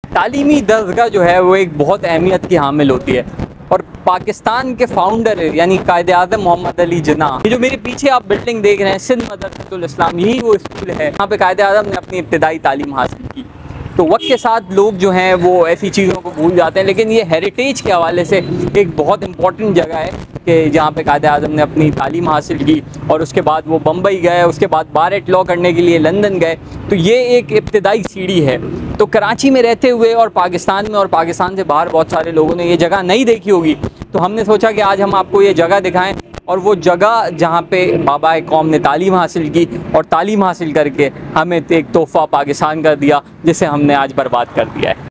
तालीमी दर्जा जो है वो एक बहुत अहमियत की हामिल होती है और पाकिस्तान के फाउंडर यानी कायदे आज़म मोहम्मद अली जिन्नाह, ये जो मेरे पीछे आप बिल्डिंग देख रहे हैं सिंध मदरसतुल इस्लाम, यही वो स्कूल है जहाँ पे कायदे आज़म ने अपनी इब्तिदाई तालीम हासिल की। तो वक्त के साथ लोग जो हैं वो ऐसी चीज़ों को भूल जाते हैं, लेकिन ये हेरिटेज के हवाले से एक बहुत इंपॉर्टेंट जगह है कि जहाँ पे कायदे आज़म ने अपनी तालीम हासिल की और उसके बाद वो बम्बई गए, उसके बाद बार एट लॉ करने के लिए लंदन गए। तो ये एक इब्तिदाई सीढ़ी है। तो कराची में रहते हुए और पाकिस्तान में और पाकिस्तान से बाहर बहुत सारे लोगों ने ये जगह नहीं देखी होगी, तो हमने सोचा कि आज हम आपको ये जगह दिखाएं और वो जगह जहाँ पे बाबा कौम ने तालीम हासिल की और तालीम हासिल करके हमें एक तोहफ़ा पाकिस्तान कर दिया जिसे हमने आज बर्बाद कर दिया है।